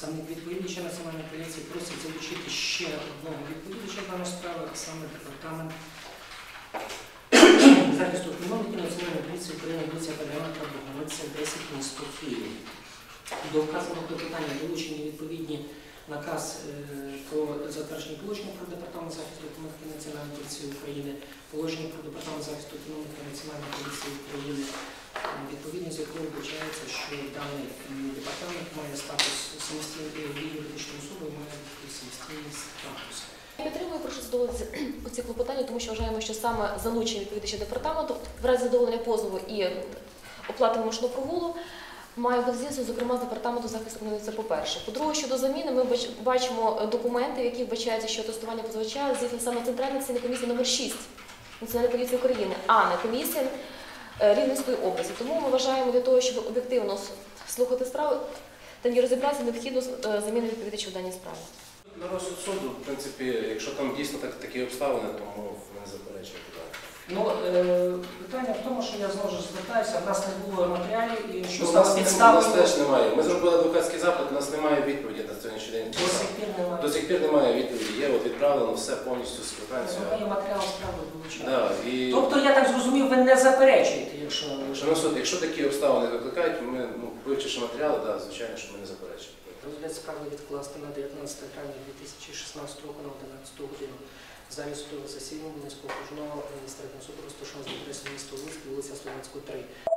представник відповідача Національної поліції просить залучити ще одного відповідача в дану справу, а саме департамент захисту економіки Національної поліції України, вулиця Патріарха Богомольця, 10, місто Київ. До вказаного питання долучені відповідні наказ про затвердження положення про департамент захисту економіки Національної поліції України, положення про департамент захисту економіки Національної поліції України, відповідно з якою вбачається, що даний департамент має статус самостійної юридичної особи і має самостійний статус. Я підтримую, прошу задоволити ці клопотання, тому що вважаємо, що саме залучення відповідача департаменту в разі задоволення позову і оплати вимушеного прогулу має бути здійснено, зокрема, з департаменту захисту економіки. Це по-перше. По-друге, щодо заміни, ми бачимо документи, в яких вбачається, що тестування позивача здійснено саме Центральна акційна комісія номер 6 Національної поліції України, а не комісія Рівненської області. Тому ми вважаємо, для того, щоб об'єктивно слухати справу та не розібратися, необхідно заміни відповідача в даній справі. На розсуд суду, в принципі, якщо там дійсно такі обставини, то ми не заперечуємо. Ну, питання в тому, що я знову ж звертаюся, в нас не було матеріалів і що У стало підставою. нас теж немає. Ми зробили адвокатський запит, у нас немає відповіді на сьогоднішній день. До сих пір немає. До сих пір немає відповіді. Є от відправлено все повністю з квитанцією. Є матеріал справи долучати. Да, і... Тобто, я так зрозумів, ви не заперечуєте, якщо... Шановний суд, якщо такі обставини викликають, ми, вивчивши матеріали, да, звичайно, що ми не заперечуємо. Розгляд справи відкласти на 19 травня 2016 року на 11 годину. В залі судового засідання Рівненського окружного адміністративного суду розташованого за адресою міста Луцьк, вулиця Словацького, 3.